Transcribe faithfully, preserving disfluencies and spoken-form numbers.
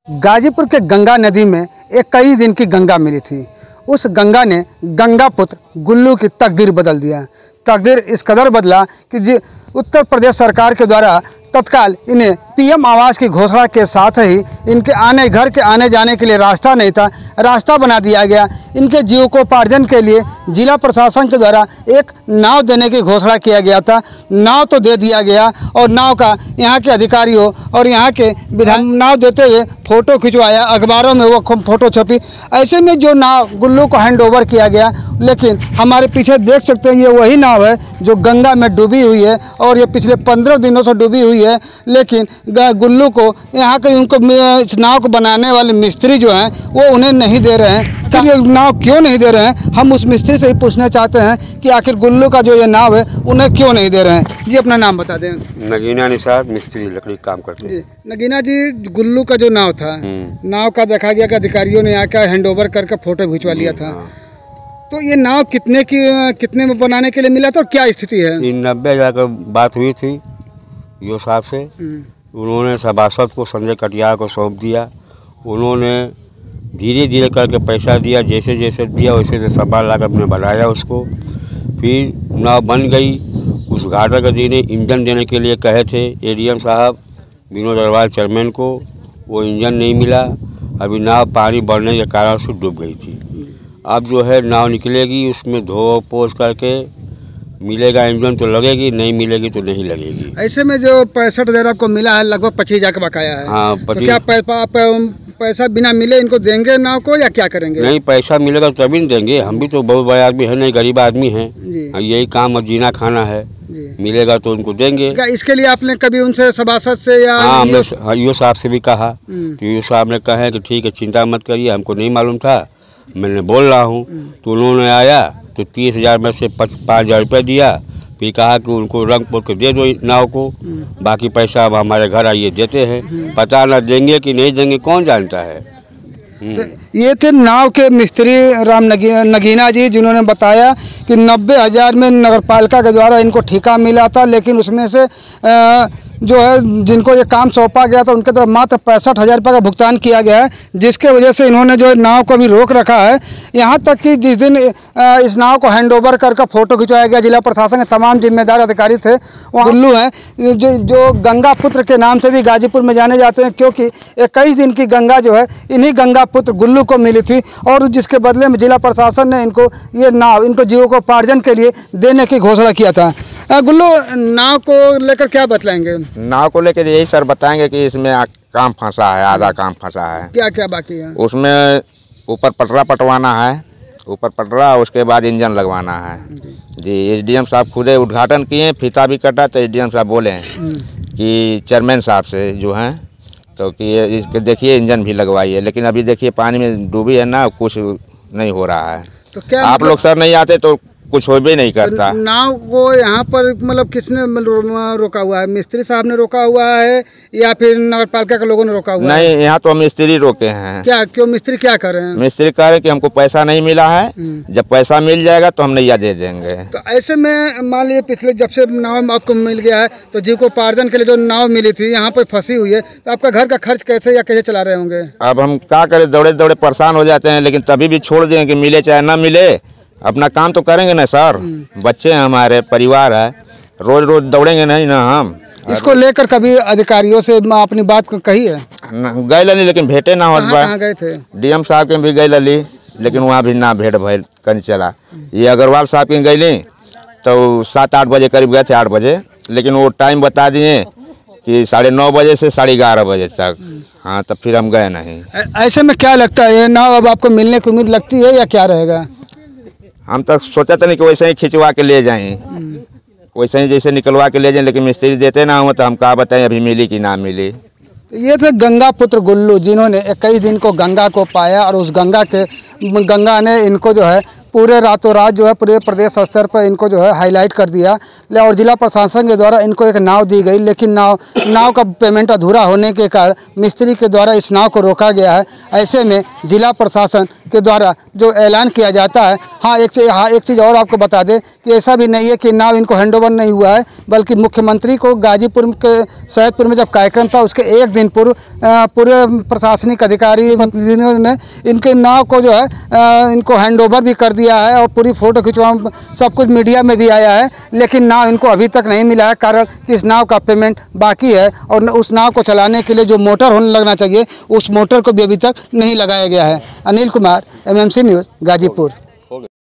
गाजीपुर के गंगा नदी में एक कई दिन की गंगा मिली थी। उस गंगा ने गंगा पुत्र गुल्लू की तकदीर बदल दिया। तकदीर इस कदर बदला कि जी उत्तर प्रदेश सरकार के द्वारा तत्काल इन्हें पीएम आवास की घोषणा के साथ ही इनके आने घर के आने जाने के लिए रास्ता नहीं था, रास्ता बना दिया गया। इनके जीविकोपार्जन के लिए जिला प्रशासन के द्वारा एक नाव देने की घोषणा किया गया था। नाव तो दे दिया गया और नाव का यहाँ के अधिकारियों और यहाँ के विधान नाव देते हुए फ़ोटो खिंचवाया, अखबारों में वो फ़ोटो छपी। ऐसे में जो नाव गुल्लू को हैंड ओवर किया गया, लेकिन हमारे पीछे देख सकते हैं ये वही नाव है जो गंगा में डूबी हुई है और ये पिछले पंद्रह दिनों से डूबी हुई है। लेकिन गुल्लू को यहाँ के उनको इस नाव को बनाने वाले मिस्त्री जो हैं वो उन्हें नहीं दे रहे हैं। कि ये नाव क्यों नहीं दे रहे हैं, हम उस मिस्त्री से ही पूछना चाहते हैं कि आखिर गुल्लू का जो ये नाव है उन्हें क्यों नहीं दे रहे हैं। जी अपना नाम बता दें। नगीना निसार, मिस्त्री लकड़ी काम करते हैं। जी नगीना जी, गुल्लू का जो नाव था, नाव का देखा गया कि अधिकारियों ने आकर हैंड ओवर करके फोटो खिंचवा लिया था। तो ये नाव कितने की कितने में बनाने के लिए मिला था और क्या स्थिति है? नब्बे हजार का बात हुई थी यो साहब से। उन्होंने सभासद को संजय कटियार को सौंप दिया। उन्होंने धीरे धीरे करके पैसा दिया, जैसे जैसे दिया वैसे वैसे सभा लाकर हमने बढ़ाया उसको। फिर नाव बन गई। उस घाटा का दिन इंजन देने के लिए कहे थे एडीएम साहब विनोद अग्रवाल चेयरमैन को, वो इंजन नहीं मिला। अभी नाव पानी बढ़ने के कारण से डूब गई थी। अब जो है नाव निकलेगी, उसमें धो पोछ करके मिलेगा इंजन तो लगेगी, नहीं मिलेगी तो नहीं लगेगी। ऐसे में जो पैंसठ हजार आपको मिला है, लगभग पच्चीस हजार का बकाया है। हाँ, तो क्या पैसा पैसा बिना मिले इनको देंगे नाव को या क्या करेंगे? नहीं, पैसा मिलेगा तभी नहीं देंगे। हम भी तो बहुत बड़े आदमी है, नहीं गरीब आदमी हैं। यही काम और जीना खाना है। मिलेगा तो उनको देंगे। क्या इसके लिए आपने कभी उनसे सभासद से या हाँ हमने यो साहब से भी कहा, तो यो साहब ने कहा कि ठीक है चिंता मत करिए, हमको नहीं मालूम था, मैंने बोल रहा हूँ। तो उन्होंने आया तो तीस हजार में से पाँच हज़ार रुपये दिया। फिर कहा कि उनको रंग पोत के दे दो नाव को, बाकी पैसा अब हमारे घर आइए देते हैं। पता ना देंगे कि नहीं देंगे, कौन जानता है। तो ये थे नाव के मिस्त्री राम नगी, नगीना जी, जिन्होंने बताया कि नब्बे हज़ार में नगरपालिका के द्वारा इनको ठेका मिला था, लेकिन उसमें से आ, जो है जिनको ये काम सौंपा गया था उनके तरफ मात्र पैंसठ हज़ार रुपये का भुगतान किया गया है, जिसके वजह से इन्होंने जो नाव को भी रोक रखा है। यहाँ तक कि जिस दिन इस नाव को हैंड ओवर करके फ़ोटो खिंचवाया गया, जिला प्रशासन के तमाम जिम्मेदार अधिकारी थे। वो गुल्लू हैं जो जो गंगा पुत्र के नाम से भी गाजीपुर में जाने जाते हैं, क्योंकि इक्कीस दिन की गंगा जो है इन्हीं गंगा पुत्र गुल्लू को मिली थी और जिसके बदले में जिला प्रशासन ने इनको ये नाव इनको जीविकोपार्जन के लिए देने की घोषणा किया था। गुल्लू, नाव को लेकर क्या बतलाएंगे? नाव को लेकर यही सर बताएंगे कि इसमें काम फंसा है, आधा काम फंसा है। क्या क्या बाकी है? उसमें ऊपर पटरा पटवाना है, ऊपर पटरा, उसके बाद इंजन लगवाना है। जी एसडीएम साहब खुद उद्घाटन किए, फीता भी कटा, तो एसडीएम साहब बोले कि चेयरमैन साहब से जो हैं तो कि इसके देखिए इंजन भी लगवाइए। लेकिन अभी देखिए पानी में डूबी है ना, कुछ नहीं हो रहा है। तो क्या आप लोग सर नहीं आते तो कुछ हो भी नहीं करता। नाव को यहाँ पर मतलब किसने रोका हुआ है? मिस्त्री साहब ने रोका हुआ है या फिर नगरपालिका के लोगों ने रोका हुआ नहीं, है? यहाँ तो हम मिस्त्री रोके हैं। क्या क्यों मिस्त्री क्या कर रहे हैं? मिस्त्री कह रहे हैं कि हमको पैसा नहीं मिला है, जब पैसा मिल जाएगा तो हम नैया दे देंगे। तो ऐसे में मान लीजिए पिछले जब से नाव आपको मिल गया है तो जीविकोपार्जन के लिए जो नाव मिली थी यहाँ पर फंसी हुई है, तो आपका घर का खर्च कैसे या कैसे चला रहे होंगे? अब हम क्या करें, दौड़े दौड़े परेशान हो जाते हैं, लेकिन तभी भी छोड़ दें कि मिले चाहे ना मिले, अपना काम तो करेंगे ना सर। बच्चे हैं हमारे, परिवार है, रोज रोज दौड़ेंगे नहीं ना हम। इसको लेकर कभी अधिकारियों से अपनी बात कही है? गए लली, लेकिन भेंटे ना होत बा। गए थे डीएम साहब के भी गए लली, लेकिन वहाँ भी ना भेंट भइल कहीं चला। ये अग्रवाल साहब के गईली तो सात आठ बजे करीब गए थे, आठ बजे, लेकिन वो टाइम बता दिए कि साढ़े नौ बजे से साढ़े ग्यारह बजे तक। हाँ, तब फिर हम गए नहीं। ऐसे में क्या लगता है, ये नाव अब आपको मिलने की उम्मीद लगती है या क्या रहेगा? हम तो सोचा था नहीं कि वैसे ही खिंचवा के ले जाएं, वैसे ही जैसे निकलवा के ले जाएं, लेकिन मिस्त्री देते ना हो तो हम कहा बताएं अभी मिली कि ना मिली। ये थे गंगा पुत्र गुल्लू, जिन्होंने इक्कीस दिन को गंगा को पाया और उस गंगा के गंगा ने इनको जो है पूरे रातों रात जो है पूरे प्रदेश स्तर पर इनको जो है हाईलाइट कर दिया और जिला प्रशासन के द्वारा इनको एक नाव दी गई, लेकिन नाव नाव का पेमेंट अधूरा होने के कारण मिस्त्री के द्वारा इस नाव को रोका गया है। ऐसे में जिला प्रशासन के द्वारा जो ऐलान किया जाता है, हाँ एक चीज़ हाँ एक चीज़ और आपको बता दें कि ऐसा भी नहीं है कि नाव इनको हैंडओवर नहीं हुआ है, बल्कि मुख्यमंत्री को गाजीपुर के सैदपुर में जब कार्यक्रम था उसके एक दिन पूर्व पूरे प्रशासनिक अधिकारी ने इनके नाव को जो है इनको हैंडओवर भी कर दिया है और पूरी फ़ोटो खिंचवा सब कुछ मीडिया में भी आया है, लेकिन नाव इनको अभी तक नहीं मिला है। कारण कि इस नाव का पेमेंट बाकी है और उस नाव को चलाने के लिए जो मोटर होने लगना चाहिए उस मोटर को भी अभी तक नहीं लगाया गया है। Anil Kumar, M M C news, Ghazipur.